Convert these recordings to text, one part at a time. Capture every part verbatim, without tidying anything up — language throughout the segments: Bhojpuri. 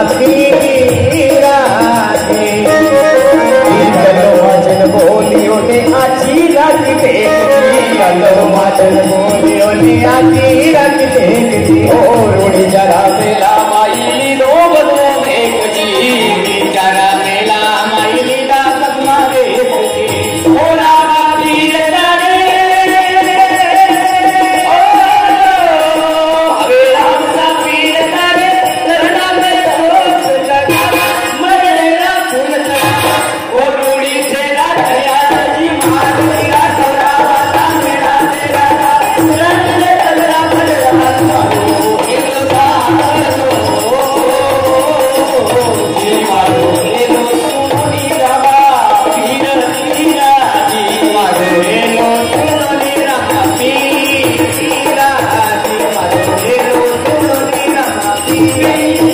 बोलियो ने आची रात कलो माचल बोलियो ने आची रात और उड़ी जरा मेला माई दो बनो एक जी जरा मेला माई दा सपना देख जी ओला माई रे ओ हवे राम सा पीर तारे लड़ा में रोज लगा मरेला फूल लगा ओ उड़ी से रात जी मार मेरा तोरा वाला मेरा तेरा रंग ले तगड़ा बड़ा एक साथ जी मारो ले लो सुनी रामा पीर पीरा जी मारो ले लो सुनी रामा पीर पीरा जी मारो ले लो सुनी रामा पीर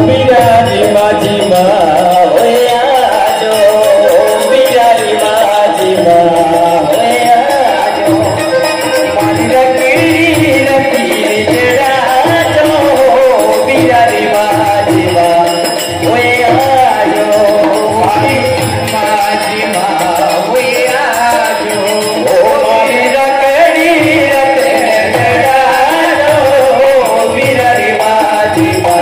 बिरारी माझी माँ होया जो बिरारी माझी माँ होया जो मारी रखी रखी जरा जो बिरारी माझी माँ होया जो मारी माझी माँ होया जो मारी रखी रखी जरा जो बिरारी माझी माँ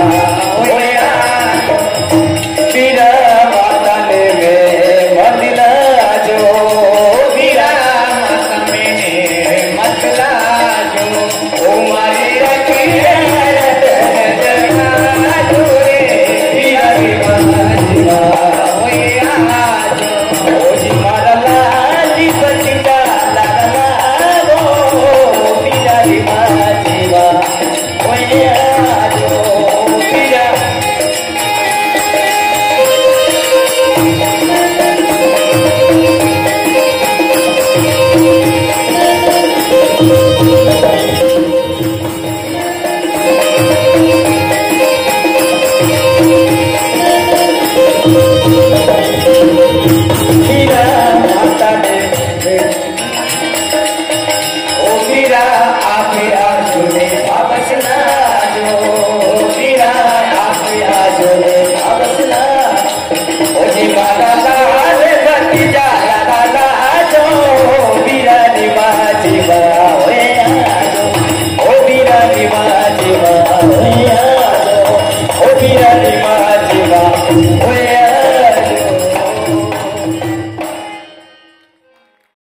Oh,